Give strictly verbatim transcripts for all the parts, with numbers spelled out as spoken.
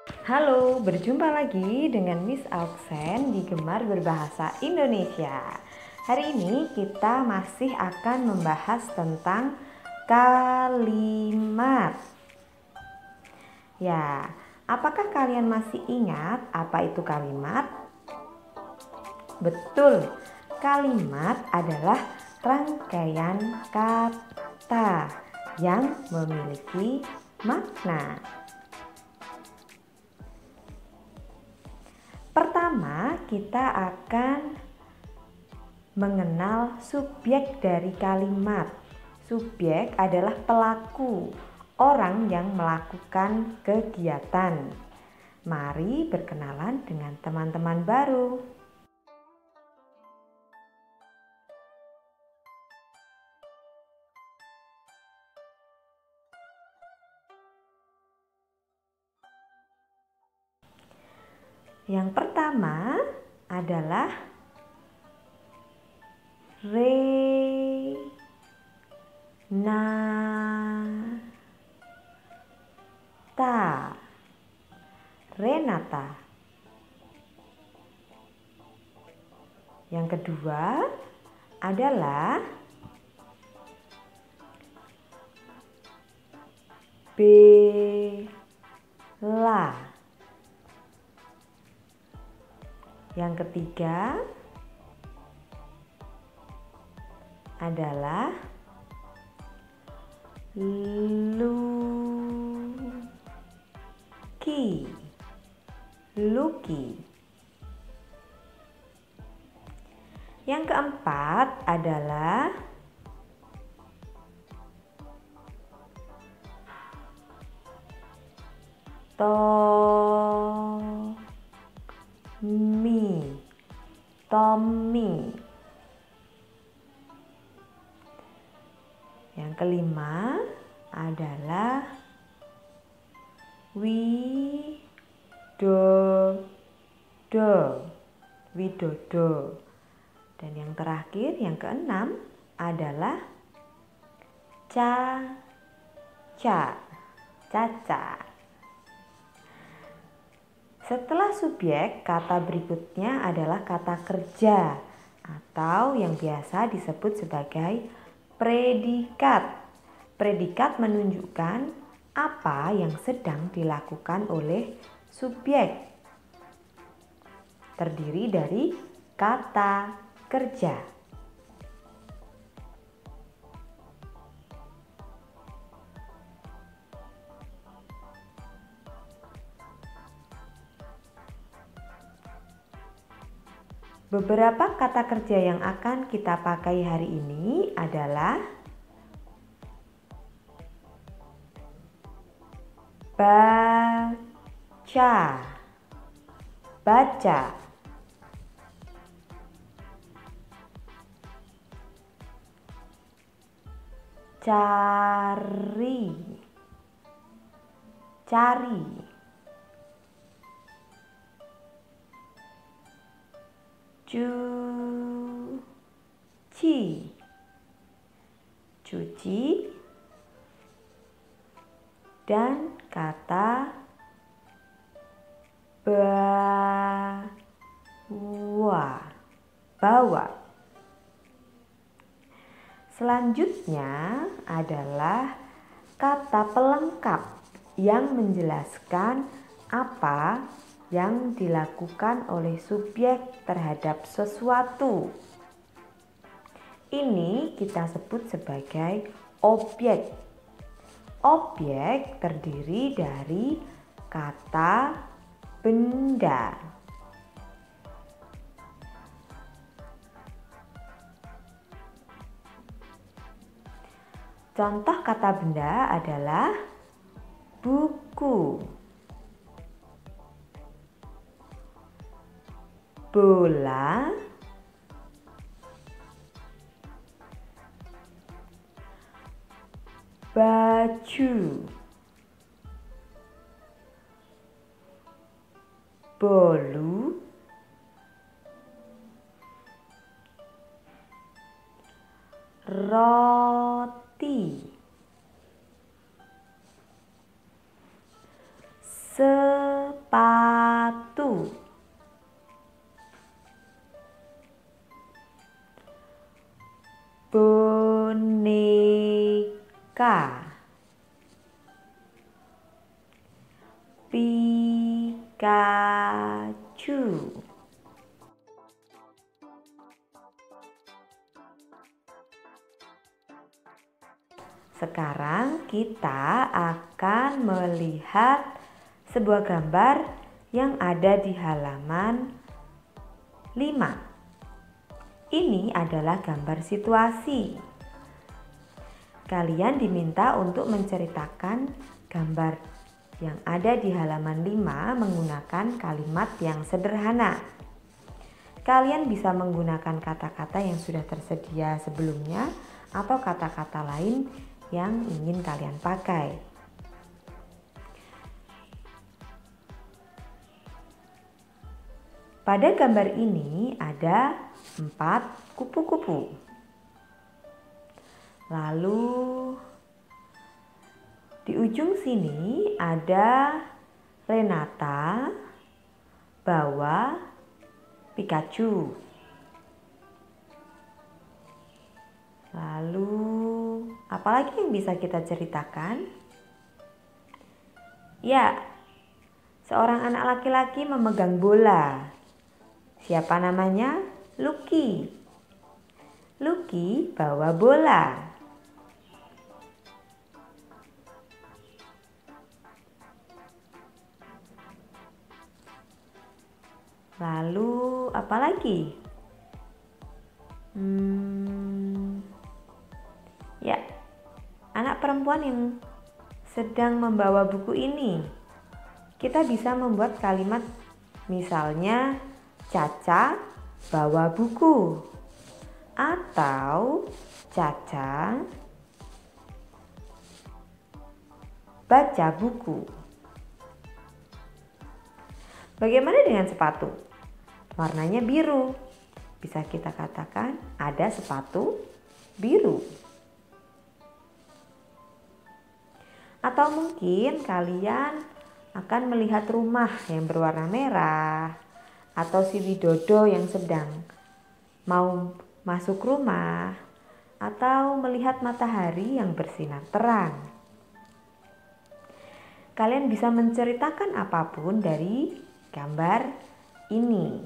Halo, berjumpa lagi dengan Miss Auksen di Gemar Berbahasa Indonesia. Hari ini kita masih akan membahas tentang kalimat. Ya, apakah kalian masih ingat apa itu kalimat? Betul, kalimat adalah rangkaian kata yang memiliki makna. Pertama, kita akan mengenal subjek dari kalimat. Subjek adalah pelaku, orang yang melakukan kegiatan. Mari berkenalan dengan teman-teman baru. Yang pertama adalah Renata. Renata. Yang kedua adalah Bella. Yang ketiga adalah Lucky. Lucky. Yang keempat adalah Tommy. Tommy. Yang kelima adalah Widodo. Widodo. Dan yang terakhir, yang keenam adalah Caca. Caca. Setelah subjek, kata berikutnya adalah kata kerja atau yang biasa disebut sebagai predikat. Predikat menunjukkan apa yang sedang dilakukan oleh subjek. Terdiri dari kata kerja. Beberapa kata kerja yang akan kita pakai hari ini adalah baca. Baca. Cari. Cari. Cuci. Cuci. Dan kata bawa. Bawa. Selanjutnya adalah kata pelengkap yang menjelaskan apa yang dilakukan oleh subjek terhadap sesuatu. Ini kita sebut sebagai objek. Objek terdiri dari kata benda. Contoh kata benda adalah buku, bola, baju, bolu, roti, sepatu, Pikachu. Sekarang kita akan melihat sebuah gambar yang ada di halaman lima. Ini adalah gambar situasi. Kalian diminta untuk menceritakan gambar yang ada di halaman lima menggunakan kalimat yang sederhana. Kalian bisa menggunakan kata-kata yang sudah tersedia sebelumnya atau kata-kata lain yang ingin kalian pakai. Pada gambar ini ada empat kupu-kupu. Lalu di ujung sini ada Renata bawa Pikachu. Lalu apalagi yang bisa kita ceritakan? Ya, seorang anak laki-laki memegang bola. Siapa namanya? Lucky. Lucky bawa bola. Lalu apa lagi? Hmm, ya, anak perempuan yang sedang membawa buku ini. Kita bisa membuat kalimat misalnya Caca bawa buku atau Caca baca buku. Bagaimana dengan sepatu? Warnanya biru. Bisa kita katakan ada sepatu biru. Atau mungkin kalian akan melihat rumah yang berwarna merah atau si Widodo yang sedang mau masuk rumah atau melihat matahari yang bersinar terang. Kalian bisa menceritakan apapun dari gambar ini.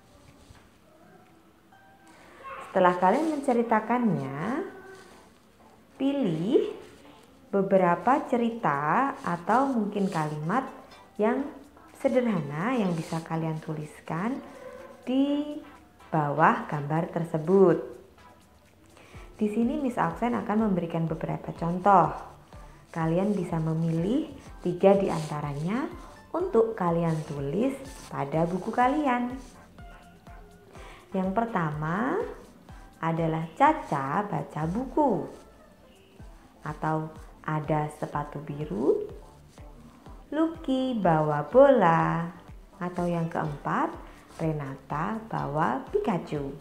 Setelah kalian menceritakannya, pilih beberapa cerita atau mungkin kalimat yang sederhana yang bisa kalian tuliskan di bawah gambar tersebut. Di sini Miss Auksen akan memberikan beberapa contoh. Kalian bisa memilih tiga di antaranya untuk kalian tulis pada buku kalian. Yang pertama adalah Caca baca buku, atau ada sepatu biru, Lucky bawa bola, atau yang keempat Renata bawa Pikachu.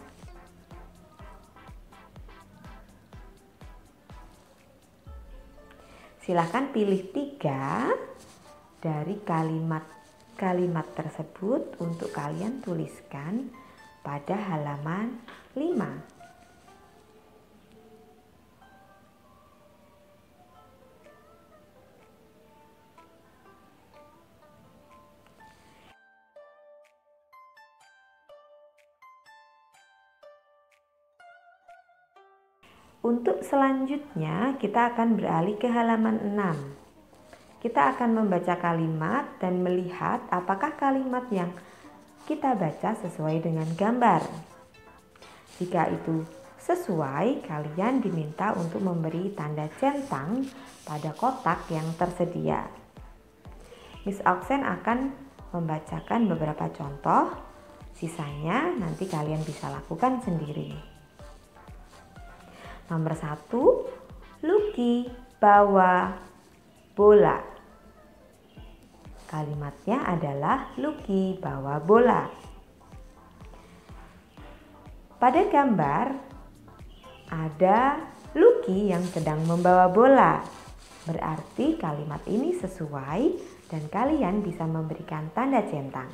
Silahkan pilih tiga dari kalimat-kalimat tersebut untuk kalian tuliskan pada halaman lima. Untuk selanjutnya kita akan beralih ke halaman enam. Kita akan membaca kalimat dan melihat apakah kalimat yang kita baca sesuai dengan gambar. Jika itu sesuai, kalian diminta untuk memberi tanda centang pada kotak yang tersedia. Miss Auksen akan membacakan beberapa contoh, sisanya nanti kalian bisa lakukan sendiri. Nomor satu, Lucky bawa bola. Kalimatnya adalah Lucky bawa bola. Pada gambar ada Lucky yang sedang membawa bola. Berarti kalimat ini sesuai dan kalian bisa memberikan tanda centang.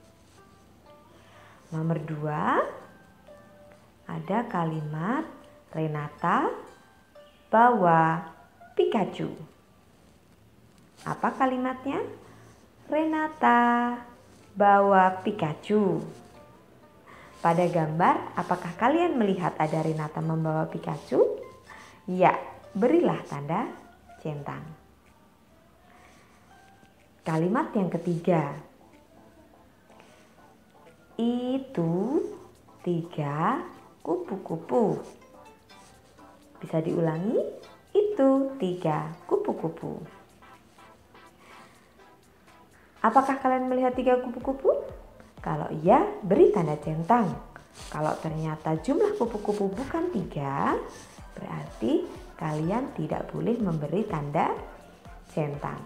Nomor dua, ada kalimat Renata bawa Pikachu. Apa kalimatnya? Renata bawa Pikachu. Pada gambar, apakah kalian melihat ada Renata membawa Pikachu? Ya, berilah tanda centang. Kalimat yang ketiga. Itu tiga kupu-kupu. Bisa diulangi? Itu tiga kupu-kupu. Apakah kalian melihat tiga kupu-kupu? Kalau iya, beri tanda centang. Kalau ternyata jumlah kupu-kupu bukan tiga, berarti kalian tidak boleh memberi tanda centang.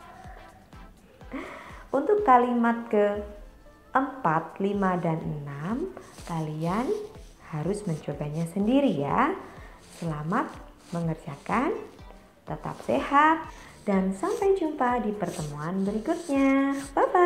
Untuk kalimat ke empat, lima, dan enam, kalian harus mencobanya sendiri ya. Selamat mengerjakan, tetap sehat, dan sampai jumpa di pertemuan berikutnya. Bye-bye.